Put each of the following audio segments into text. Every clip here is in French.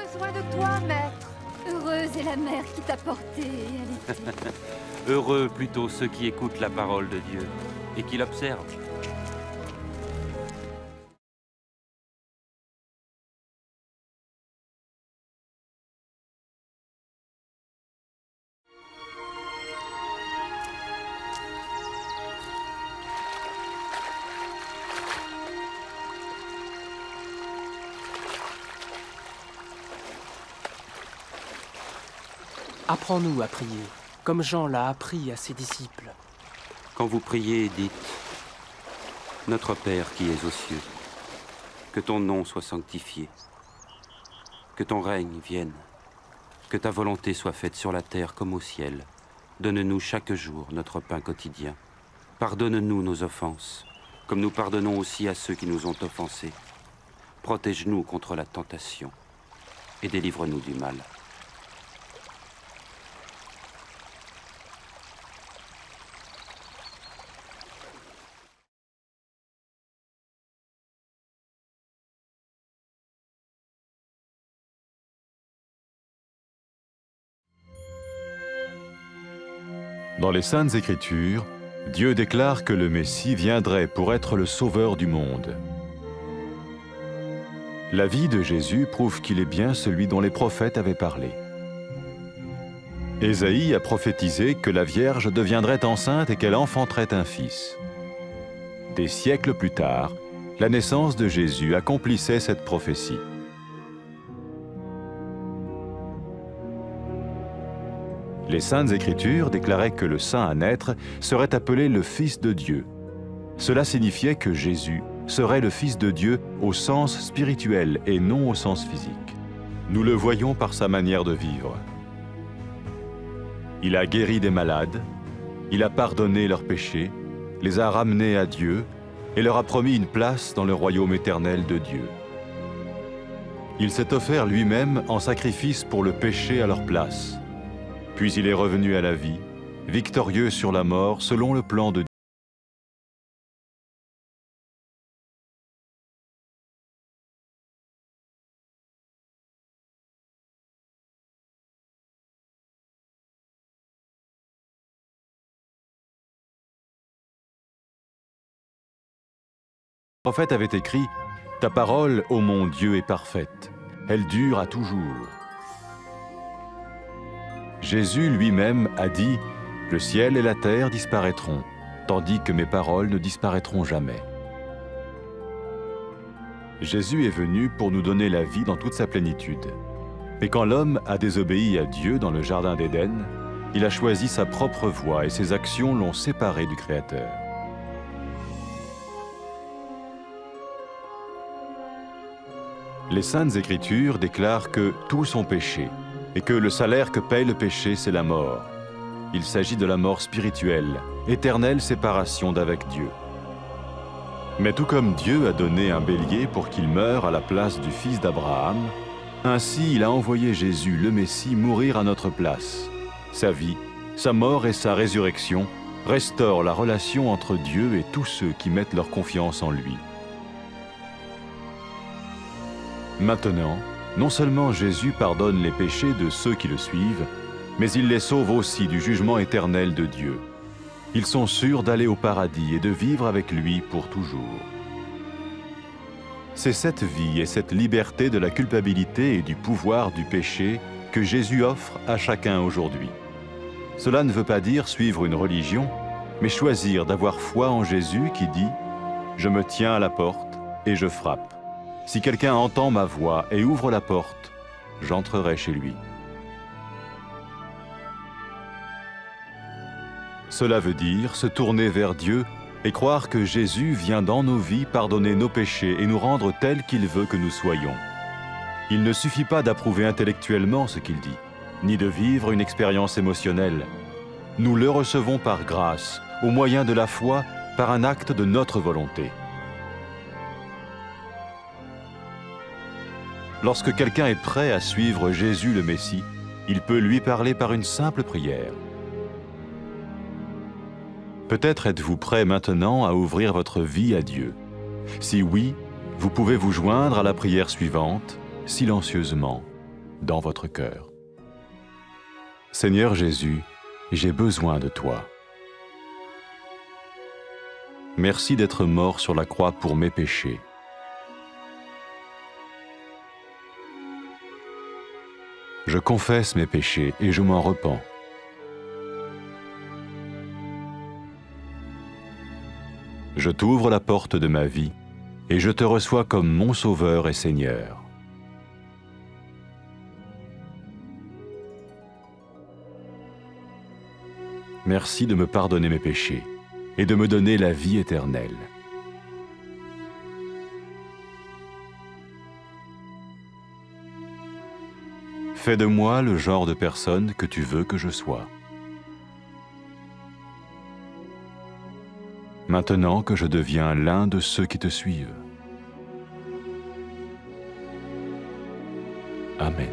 besoin de toi, maître. Heureuse est la mère qui t'a porté et allaitée. Heureux plutôt ceux qui écoutent la parole de Dieu et qui l'observent. Apprends-nous à prier, comme Jean l'a appris à ses disciples. Quand vous priez, dites « Notre Père qui es aux cieux, que ton nom soit sanctifié, que ton règne vienne, que ta volonté soit faite sur la terre comme au ciel. Donne-nous chaque jour notre pain quotidien. Pardonne-nous nos offenses, comme nous pardonnons aussi à ceux qui nous ont offensés. Protège-nous contre la tentation et délivre-nous du mal. » Dans les Saintes Écritures, Dieu déclare que le Messie viendrait pour être le sauveur du monde. La vie de Jésus prouve qu'il est bien celui dont les prophètes avaient parlé. Ésaïe a prophétisé que la Vierge deviendrait enceinte et qu'elle enfanterait un fils. Des siècles plus tard, la naissance de Jésus accomplissait cette prophétie. Les Saintes Écritures déclaraient que le saint à naître serait appelé le Fils de Dieu. Cela signifiait que Jésus serait le Fils de Dieu au sens spirituel et non au sens physique. Nous le voyons par sa manière de vivre. Il a guéri des malades, il a pardonné leurs péchés, les a ramenés à Dieu et leur a promis une place dans le royaume éternel de Dieu. Il s'est offert lui-même en sacrifice pour le péché à leur place. Puis il est revenu à la vie, victorieux sur la mort selon le plan de Dieu. Le prophète avait écrit « Ta parole, ô mon Dieu, est parfaite, elle dure à toujours. » Jésus lui-même a dit « Le ciel et la terre disparaîtront, tandis que mes paroles ne disparaîtront jamais. » Jésus est venu pour nous donner la vie dans toute sa plénitude. Et quand l'homme a désobéi à Dieu dans le jardin d'Éden, il a choisi sa propre voie et ses actions l'ont séparé du Créateur. Les Saintes Écritures déclarent que tous sont péchés et que le salaire que paye le péché, c'est la mort. Il s'agit de la mort spirituelle, éternelle séparation d'avec Dieu. Mais tout comme Dieu a donné un bélier pour qu'il meure à la place du fils d'Abraham, ainsi il a envoyé Jésus, le Messie, mourir à notre place. Sa vie, sa mort et sa résurrection restaurent la relation entre Dieu et tous ceux qui mettent leur confiance en lui. Maintenant, non seulement Jésus pardonne les péchés de ceux qui le suivent, mais il les sauve aussi du jugement éternel de Dieu. Ils sont sûrs d'aller au paradis et de vivre avec lui pour toujours. C'est cette vie et cette liberté de la culpabilité et du pouvoir du péché que Jésus offre à chacun aujourd'hui. Cela ne veut pas dire suivre une religion, mais choisir d'avoir foi en Jésus qui dit « Je me tiens à la porte et je frappe. Si quelqu'un entend ma voix et ouvre la porte, j'entrerai chez lui. » Cela veut dire se tourner vers Dieu et croire que Jésus vient dans nos vies pardonner nos péchés et nous rendre tels qu'il veut que nous soyons. Il ne suffit pas d'approuver intellectuellement ce qu'il dit, ni de vivre une expérience émotionnelle. Nous le recevons par grâce, au moyen de la foi, par un acte de notre volonté. Lorsque quelqu'un est prêt à suivre Jésus le Messie, il peut lui parler par une simple prière. Peut-être êtes-vous prêt maintenant à ouvrir votre vie à Dieu. Si oui, vous pouvez vous joindre à la prière suivante, silencieusement. dans votre cœur. Seigneur Jésus, j'ai besoin de toi. Merci d'être mort sur la croix pour mes péchés. Je confesse mes péchés et je m'en repens. Je t'ouvre la porte de ma vie et je te reçois comme mon Sauveur et Seigneur. Merci de me pardonner mes péchés et de me donner la vie éternelle. Fais de moi le genre de personne que tu veux que je sois. Maintenant que je deviens l'un de ceux qui te suivent. Amen.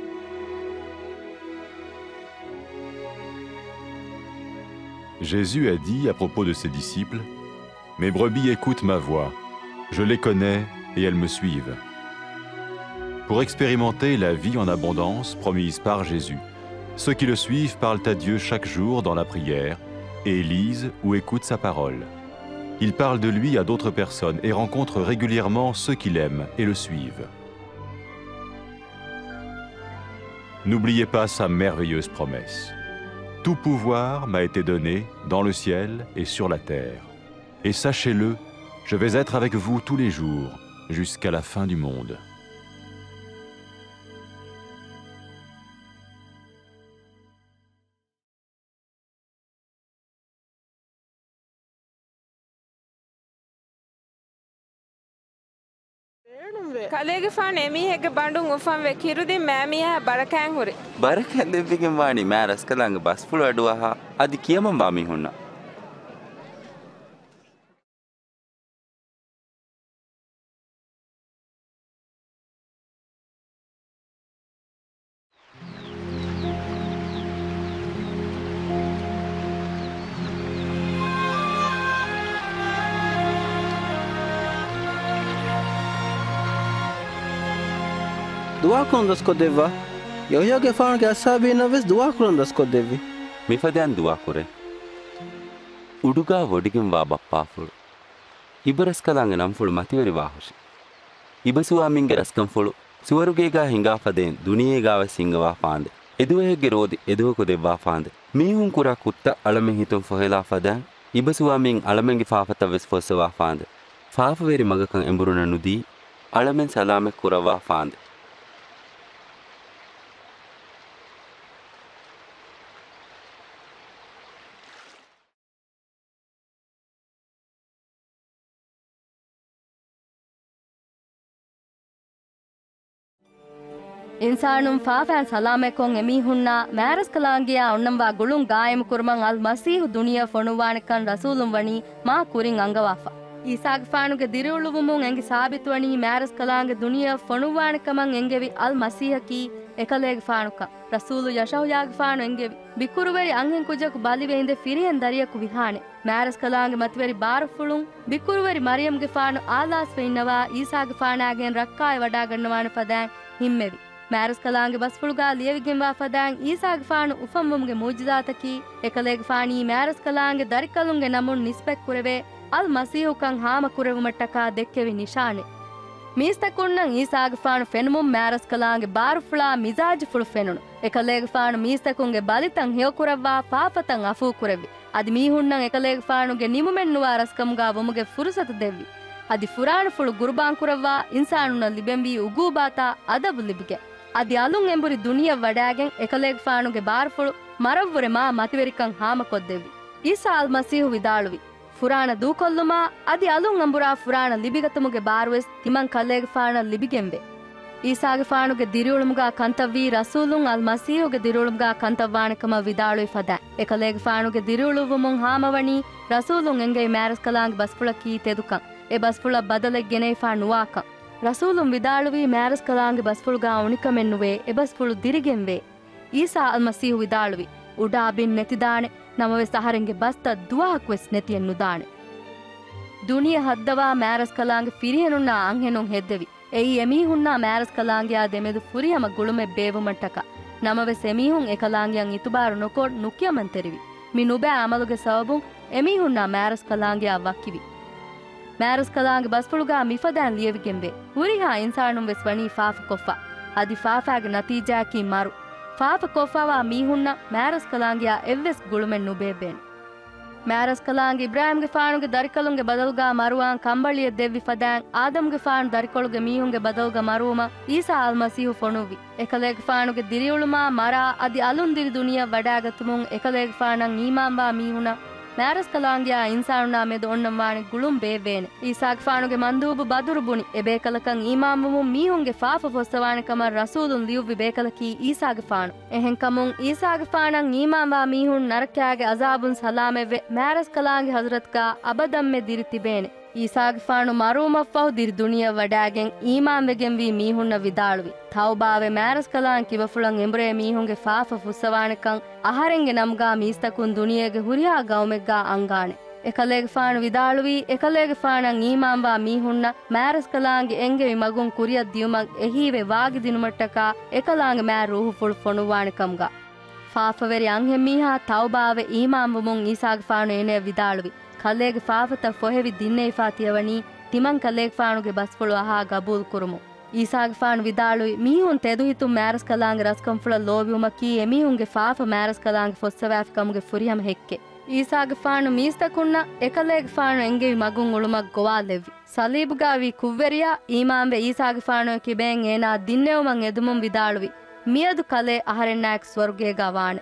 Jésus a dit à propos de ses disciples, « Mes brebis écoutent ma voix, je les connais et elles me suivent. » Pour expérimenter la vie en abondance promise par Jésus, ceux qui le suivent parlent à Dieu chaque jour dans la prière et lisent ou écoutent sa parole. Ils parlent de lui à d'autres personnes et rencontrent régulièrement ceux qui l'aiment et le suivent. N'oubliez pas sa merveilleuse promesse. Tout pouvoir m'a été donné dans le ciel et sur la terre. Et sachez-le, je vais être avec vous tous les jours, jusqu'à la fin du monde. කලේගේ ෆාන එමීහෙක බඬුන් උෆම් වේ කිරුදින් මෑමියා බරකෑන් හුරි බරකෑන් දෙවිගෙන් වානි මෑ රස්කලංග බස් පුල අඩුවහා අදි කියමන් බාමි හොන්න दुआ कौन दस को देवा यो के फान के असाबी नवेस दुआ कौन दस को देवी මිෆදයන් දුවා කුරේ උඩුගා වොඩිගෙන් වා බප්පාෆුළු ඉබරස් කලංග නම් ෆුළු මතිවරි වාහුෂි ඉබසුවා මින්ගේ රස්කම් ෆුළු සුවරුගේගා හිඟා ෆදෙන් දුනියේගාව සිංගවා ෆාන්දේ එදුවේගේ රෝදි එදුවකු දෙවා ෆාන්දේ මීහුන් කුරා කුත්ත අලමෙ හිතුම් ෆොහෙලා ෆදන් ඉබසුවා මින් අලමෙන්ගේ ෆාෆත වෙස් ෆොස්සවා ෆාන්දේ ෆාෆවේරි මගකන් එඹුරුන නුදී අලමෙන් සලාමෙ කුරවා ෆාන්දේ ඉන්සානුම් ෆාෆෑන් සලාමෙකොන් එමීහුන්නා මෑරස් කලාංගියා ඔන්නම්වා ගුළුන් ගායම කුරුමන් අල් මසීහු දුනිය ෆොනුවානිකන් රසූලුම් වනි මා කුරින් අංගවාෆා ඊසාග ෆානුගේ දිරුළුවුමුන් එංගි සාබිත් වනි මෑරස් කලාංගෙ දුනිය ෆොනුවානිකමන් එංගෙවි අල් මසීහකි එකලේග ෆානුක රසූලු යෂහුයාග ෆානු එංගෙවි බිකුරුවරි අංගෙන් කුජකු බලිවෙයින්ද ෆිරියෙන් දරියකු විහානේ මෑරස් කලාංගෙ මතිවරි බාරෆුළුන් බිකුරුවරි මරියම්ගේ ෆානු ආලාස් වෙන්නවා ඊසාග ෆානාගෙන් රක්කාය වඩා ගන්නවාන ෆදෑන් හිම්මෙවි මෑරස් කලාංගෙ බස්ෆුළුගා ලියවිගෙන් වා ෆදෑන් ඊසාග ෆානු උෆම්මුම්ගේ මුජ්ජිදාතකි එකලේග ෆානී මෑරස් කලාංගෙ දරිකලුන්ගේ නමුන් නිස්පෙක් කුරවේ අල් මසීහුකන් හාම කුරෙවුමට්ටකා දෙක්කෙවි නිශානෙ මීස්තකුන්නන් ඊසාග ෆානු ෆෙනුමුම් මෑරස් කලාංගෙ බාරෆුළා මිසාජ් ෆුළු ෆෙනුණු එකලේග ෆානු මීස්තකුන්ගේ බලිතන් හිය කුරවවා ෆාෆතන් අෆූ කුරෙවි අදි මීහුන්නන් එකලේග ෆානුගේ නිමුමෙන් නුවා රස්කමුගා වමුගේ ෆුරුසත දෙව්වි අදි ෆුරාන ෆුළු ගුරුබාන් කුරවවා ඉන්සානුන ලිබෙන්වි උගූබාතා අදබු ලිබිගේ අදි අලුන් එඹුරි දුනිය වඩාගෙන් එකලේග ෆානුගේ බාරෆුළු මරව්වරේ මා මතිවරිකන් හාම කොද්දෙවි ඊසා අල් මසීහු විදාළුවි ಫುರಾಣ ದೂಕೊಲ್ಲುಮ ಅದಿ ಅಲುಂ ಅಂಬುರಾ ಫುರಾಣ ಲಿಬಿಗತುಮುಗೆ ಬಾರುವೆಸ್ ತಿಮನ್ ಕಲ್ಲೇಗೆ ಫಾಣ ಲಿಬಿಗೆಂಬೆ ಈಸಾಗೆ ಫಾಣುಗೆ ದಿರುಳುಮುಗ ಕಂತವ್ವಿ ರಸೂಲುಂ ಅಲ್ ಮಸೀಹುಗೆ ದಿರುಳುಮುಗ ಕಂತವ್ವಾಣಕಮ ವಿದಾಳುಯಿ ಫದ ಎಕಲೇಗೆ ಫಾಣುಗೆ ದಿರುಳುವುಮುಂ ಹಾಮವಣಿ ರಸೂಲುಂ ಎಂಗೆ ಮ್ಯಾರಸ್ ಕಲಾಂಗ್ ಬಸ್ಫುಳ ಕೀ ತೆದುಕಂ ಎ ಬಸ್ಫುಳ ಬದಲೆಗ್ ಗೆನೆ ಫಾ ನುವಾಕಂ ರಸೂಲುಂ ವಿದಾಳುವಿ ಮ್ಯಾರಸ್ ಕಲಾಂಗ್ ಬಸ್ಫುಳುಗ ಉಣಿಕಮೆನ್ನುವೆ ಎ ಬಸ್ಫುಳು ದಿರಿಗೆಂವೆ ಈಸಾ ಅಲ್ ಮಸೀಹು ವಿದಾಳುವಿ ಉಡಾ ಬಿನ್ ನೆತಿದಾಣೆ ನಮವೆ ಸಹರೆಂಗೆ ಬಸ್ತ ದುವಾಹಕ್ ವೆಸ್ ನೆತಿಯನ್ನು ದಾಣೆ ದುನಿಯ ಹದ್ದವಾ ಮ್ಯಾರಸ್ ಕಲಾಂಗ್ ಫಿರಿಯನುನ್ನ ಅಂಹೆನುಂ ಹೆದ್ದೆವಿ ಎಯಿ ಎಮೀಹುನ್ನ ಮ್ಯಾರಸ್ ಕಲಾಂಗಿಯಾ ದೆಮೆದು ಫುರಿಯಮ ಗುಳುಮೆ ಬೇವುಮಟ್ಟಕ ನಮವೆ ಸೆಮೀಹುಂ ಎಕಲಾಂಗಿಯಂ ಇತುಬಾರು ನೊಕೋಡ್ ನುಕ್ಯಮನ್ ತೆರಿವಿ ಮಿ ನುಬೆ ಅಮಲುಗೆ ಸಬಬುಂ ಎಮೀಹುನ್ನ ಮ್ಯಾರಸ್ ಕಲಾಂಗಿಯಾ ವಕ್ಕಿವಿ ಮ್ಯಾರಸ್ ಕಲಾಂಗಿ ಬಸ್ಪುಳುಗಾ ಮಿಫದಾನ್ ಲಿಯವಿಗೆಂಬೆ ಹುರಿಹಾ ಇನ್ಸಾನುಂ ವೆಸ್ ವಣಿ ಫಾಫ ಕೊಫ್ಫಾ ಅದಿ ಫಾಫಾಗೆ ನತೀಜಾಕಿ ಮಾರು ಫಾಫ ಕೊಫ್ಫಾವಾ ಮೀಹುನ್ನ ಮ್ಯಾರಸ್ ಕಲಾಂಗಿಯಾ ಎವ್ವೆಸ್ ಗುಳುಮೆನ್ ನುಬೇಬೇನ್ ಮ್ಯಾರಸ್ ಕಲಾಂಗಿ ಇಬ್ರಾಹಿಂಗೆ ಫಾಣುಗೆ ದರಿಕಲುಂಗೆ ಬದಲ್ಗಾ ಮರುವಾನ್ ಕಂಬಳಿಯ ದೆವ್ವಿ ಫದಾನ್ ಆದಮ್ಗೆ ಫಾಣು ದರಿಕೊಳುಗೆ ಮೀಹುಂಗೆ ಬದಲ್ಗ ಮರುವಮ ಈಸಾ ಅಲ್ ಮಸೀಹು ಫೊಣುವಿ ಎಕಲೇಗೆ ಫಾಣುಗೆ ದಿರಿಯುಳುಮಾ ಮರಾ ಅದಿ ಅಲುಂದಿರಿ ದುನಿಯಾ ವಡಾಗತುಮುಂ ಎಕಲೇಗೆ ಫಾಣಂ ಈಮಾಂಬಾ ಮೀಹುನ ಮ್ಯಾರಸ್ ಕಲಾಂಗಿಯಾ ಇನ್ಸಾನುನಾ ಮೆದು ಒಣ್ಣಂವಾಣಿ ಗುಳುಂ ಬೇವೇನೆ ಈಸಾಗೆ ಫಾಣುಗೆ ಮಂದೂಬು ಬದುರು ಬುಣಿ ಎ ಬೇಕಲಕಂ ಈಮಾಂಬುಮು ಮೀಹುಂಗೆ ಫಾಫ ಫೊಸ್ತವಾಣಿ ಕಮರ್ ರಸೂಲುನ್ ಲಿಯುವ್ವಿ ಬೇಕಲಕಿ ಈಸಾಗೆ ಫಾಣು ಎಹೆನ್ ಕಮುಂ ಈಸಾಗೆ ಫಾಣಂ ಈಮಾಂಬಾ ಮೀಹುನ್ ನರಕ್ಯಾಗೆ ಅಜಾಬುನ್ ಸಲಾಮೆವ್ವೆ ಮ್ಯಾರಸ್ ಕಲಾಂಗಿ ಹಜರತ್ಕಾ ಅಬದಮ್ಮೆ ದಿರಿತಿಬೇನೆ ಈಸಾಗೆ ಫಾಣು ಮರುಮಫ್ಫಹು ದಿರಿ ದುನಿಯಾ ವಡಾಗೆನ್ ಈಮಾಂವೆಗೆನ್ ವಿ ಮೀಹುನ್ನ ವಿದಾಳುವಿ ತೌಬಾವೆ ಮ್ಯಾರಸ್ ಕಲಾಂ ಕಿವಫುಳಂ ಎಂಬ್ರೆ ಮೀಹುಂಗೆ ಫಾಫ ಫುಸ್ಸವಾಣಕಂ ಅಹರೆಂಗೆ ನಮ್ಗಾ ಮೀಸ್ತಕುನ್ ದುನಿಯೆಗೆ ಹುರಿಯಾ ಗೌಮೆಗ್ಗಾ ಅಂಗಾಣೆ ಎಕಲೇಗೆ ಫಾಣು ವಿದಾಳುವಿ ಎಕಲೇಗೆ ಫಾಣಂ ಈಮಾಂಬಾ ಮೀಹುನ್ನ ಮ್ಯಾರಸ್ ಕಲಾಂಗಿ ಎಂಗೆ ಮಗುನ್ ಕುರಿಯ ದಿಯುಮಂ ಎಹೀವೆ ವಾಗಿ ದಿನುಮಟ್ಟಕ ಎಕಲಾಂಗೆ ಮ್ಯಾರ್ ರೂಹು ಫುಳು ಫೊಣುವಾಣಕಂಗಾ ಫಾಫವೆರಿ ಅಂಹೆ ಮೀಹಾ ತೌಬಾವೆ ಈಮಾಂಬುಮುಂ ಈಸಾಗೆ ಫಾಣು ಏನೆ ವಿದಾಳುವಿ ಕಲ್ಲೇಗೆ ಫಾಫತ ಫೊಹೆವಿ ದಿನ್ನೆ ಫಾತಿಯವಣಿ ತಿಮಂ ಕಲ್ಲೇಗೆ ಫಾಣುಗೆ ಬಸ್ಫುಳು ಅಹಾ ಗಬೂಲ್ ಕುರುಮು ಈಸಾಗೆ ಫಾಣು ವಿದಾಳುವಿ ಮೀಹುನ್ ತೆದುಹಿತು ಮ್ಯಾರಸ್ ಕಲಾಂಗೆ ರಸ್ಕಂಫುಳ ಲೋಬಿಯುಮಕಿ ಎಮೀಹುಂಗೆ ಫಾಫ ಮ್ಯಾರಸ್ ಕಲಾಂಗೆ ಫೊಸ್ಸವ್ಯಾಫ್ ಕಮುಗೆ ಫುರಿಯಂ ಹೆಕ್ಕೆ ಈಸಾಗೆ ಫಾಣು ಮೀಸ್ತಕುನ್ನ ಎಕಲೇಗೆ ಫಾಣು ಎಂಗೆವಿ ಮಗುನ್ ಉಳುಮಕ್ ಗೊವಾಲೆವ್ವಿ ಸಲೀಬುಗಾವಿ ಕುವ್ವೆರಿಯಾ ಈಮಾಂಬೆ ಈಸಾಗೆ ಫಾಣು ಕಿಬೇಂ ಏನಾ ದಿನ್ನೆವುಮಂ ಎದುಮುಂ ವಿದಾಳುವಿ ಮಿಯದು ಕಲೆ ಅಹರೆನ್ನಾಯಕ್ ಸ್ವರ್ಗೇಗಾ ವಾಣೆ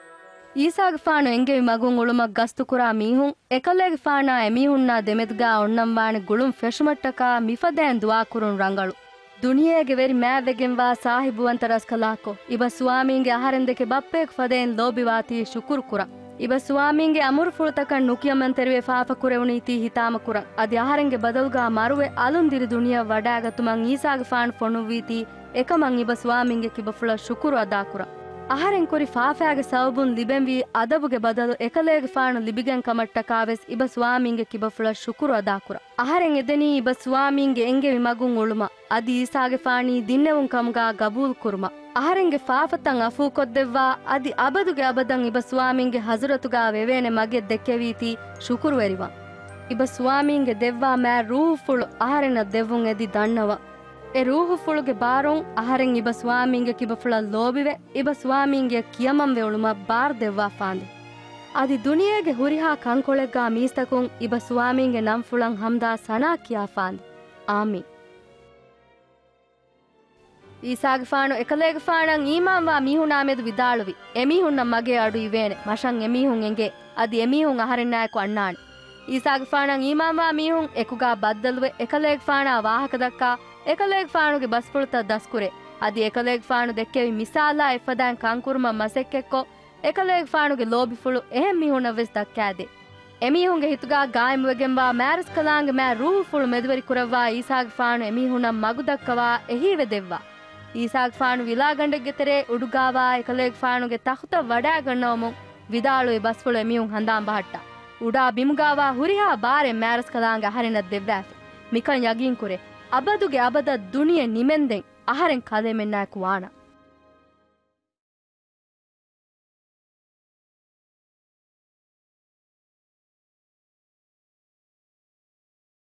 ಈಸಾಗೆ ಫಾಣು ಎಂಗೆವಿ ಮಗುನ್ ಉಳುಮಕ್ ಗಸ್ತು ಕುರಾ ಮೀಹುಂ ಎಕಲೇಗೆ ಫಾಣಾ ಎಮೀಹುನ್ನಾ ದೆಮೆದ್ಗಾ ಒಣ್ಣಂವಾಣಿ ಗುಳುಂ ಫೆಶುಮಟ್ಟಕಾ ಮಿಫದೇನ್ ದುವಾ ಕುರುನ್ ರಂಗಳು ದುನಿಯೇಗೆ ವೆರಿ ಮ್ಯಾವೆಗೆಂವಾ ಸಾಹಿಬುವಂತ ರಸ್ಕಲಾಕೊ ಇಬ ಸ್ವಾಮೀಂಗೆ ಅಹರೆಂದೆಕೆ ಬಪ್ಪೇಕ್ ಫದೇನ್ ಲೋಬಿವಾತಿ ಶುಕುರ್ ಕುರ ಇಬ ಸ್ವಾಮೀಂಗೆ ಅಮುರು ಫುಳತಕನ್ ನುಕಿಯಮನ್ ತೆರುವೆ ಫಾಫ ಕುರೆವುನೀತಿ ಹಿತಾಮ ಕುರ ಅದಿ ಅಹರೆಂಗೆ ಬದಲ್ಗಾ ಮರುವೆ ಅಲುಂದಿರಿ ದುನಿಯಾ ವಡಾಗತುಮಂ ಈಸಾಗೆ ಫಾಣು ಫೊಣುವೀತಿ ಎಕಮಂ ಇಬ ಸ್ವಾಮೀಂಗೆ ಕಿಬಫುಳ ಶುಕುರು ಅದಾ ಕುರ ಅಹರೆಂ ಕುರಿ ಫಾಫಾಗೆ ಸವಬುನ್ ಲಿಬೆಂವಿ ಅದಬುಗೆ ಬದಲು ಎಕಲೇಗೆ ಫಾಣು ಲಿಬಿಗೆನ್ ಕಮಟ್ಟಕಾವೆಸ್ ಇಬ ಸ್ವಾಮೀಂಗೆ ಕಿಬಫುಳ ಶುಕುರು ಅದಾಕುರ ಅಹರೆಂ ಎದೆನಿ ಇಬ ಸ್ವಾಮೀಂಗೆ ಎಂಗೆವಿ ಮಗುನ್ ಉಳುಮ ಅದಿ ಈಸಾಗೆ ಫಾಣಿ ದಿನ್ನೆವುನ್ ಕಮುಗಾ ಗಬೂಲ್ ಕುರುಮ ಅಹರೆಂಗೆ ಫಾಫತಂ ಅಫೂ ಕೊದ್ದೆವ್ವಾ ಅದಿ ಅಬದುಗೆ ಅಬದಂ ಇಬ ಸ್ವಾಮೀಂಗೆ ಹಜರತುಗಾ ವೆವೇನೆ ಮಗೆ ದೆಕ್ಕೆವೀತಿ ಶುಕುರು ವೆರಿವ ಇಬ ಸ್ವಾಮೀಂಗೆ ದೆವ್ವಾ ಮ್ಯಾ ರೂಹು ಫುಳು ಅಹರೆನ ದೆವ್ವುನ್ ಎದಿ ದಣ್ಣವ ಎ ರೂಹು ಫುಳುಗೆ ಬಾರೊಂ ಅಹರೆಂ ಇಬ ಸ್ವಾಮೀಂಗೆ ಕಿಬಫುಳ ಲೋಬಿವೆ ಇಬ ಸ್ವಾಮೀಂಗೆ ಕಿಯಮಂವೆ ಉಳುಮ ಬಾರ್ ದೆವ್ವಾ ಫಾಂದೆ ಅದಿ ದುನಿಯೆಗೆ ಹುರಿಹಾ ಕಂಕೊಳೆಗ್ಗಾ ಮೀಸ್ತಕುಂ ಇಬ ಸ್ವಾಮೀಂಗೆ ನಂಫುಳಂ ಹಮ್ದಾ ಸನಾ ಕಿಯಾ ಫಾಂದೆ ಆಮಿ ಈಸಾಗೆ ಫಾಣು ಎಕಲೇಗೆ ಫಾಣಂ ಈಮಾಂವಾ ಮೀಹುನಾಮೆದು ವಿದಾಳುವಿ ಎಮೀಹುನ್ನ ಮಗೆ ಅಡು ಇವೇನೆ ಮಶಂ ಎಮೀಹುಂ ಎಂಗೆ ಅದಿ ಎಮೀಹುಂ ಅಹರೆನ್ನಾಯಕು ಅಣ್ಣಾಣೆ ಈಸಾಗೆ ಫಾಣಂ ಈಮಾಂವಾ ಮೀಹುಂ ಎಕುಗಾ ಬದ್ದಲುವೆ ಎಕಲೇಗೆ ಫಾಣಾ ವಾಹಕದಕ್ಕಾ ಎಕಲೇಗೆ ಫಾಣುಗೆ ಬಸ್ಪುಳುತ ದಸ್ಕುರೆ ಅದಿ ಎಕಲೇಗೆ ಫಾಣು ದೆಕ್ಕೆವಿ ಮಿಸಾಲಾ ಎಫದಾನ್ ಕಂಕುರುಮ ಮಸೆಕ್ಕೆಕ್ಕೊ ಎಕಲೇಗೆ ಫಾಣುಗೆ ಲೋಬಿಫುಳು ಎಹೆಂ ಮೀಹುನವೆಸ್ ದಕ್ಕಾದೆ ಎಮೀಹುಂಗೆ ಹಿತುಗಾ ಗಾಯಮುವೆಗೆಂಬಾ ಮ್ಯಾರಸ್ ಕಲಾಂಗೆ ಮ್ಯಾ ರೂಹು ಫುಳು ಮೆದುವರಿ ಕುರವ್ವಾ ಈಸಾಗೆ ಫಾಣು ಎಮೀಹುನ ಮಗು ದಕ್ಕವಾ ಎಹೀವೆ ದೆವ್ವಾ ಈಸಾಗೆ ಫಾಣು ವಿಲಾಗಂಡೆಗೆ ತೆರೆ ಉಡುಗಾವಾ ಎಕಲೇಗೆ ಫಾಣುಗೆ ತಹುತ ವಡಾಗಣ್ಣವಮುಂ ವಿದಾಳುವೆ ಬಸ್ಪುಳು ಎಮೀಹುಂ ಹಂದಾಂ ಬಹಟ್ಟ ಉಡಾ ಬಿಮುಗಾವಾ ಹುರಿಹಾ ಬಾರೆ ಮ್ಯಾರಸ್ ಕಲಾಂಗೆ ಅಹರೆನ ದೆವ್ವಾಫೆ ಮಿಕನ್ ಯಗೀನ್ ಕುರೆ ಅಬದುಗೆ ಅಬದ ದುನಿಯೆ ನಿಮೆಂದೆಂ ಅಹರೆಂ ಕಲೆಮೆನ್ನಾಯಕು ವಾಣ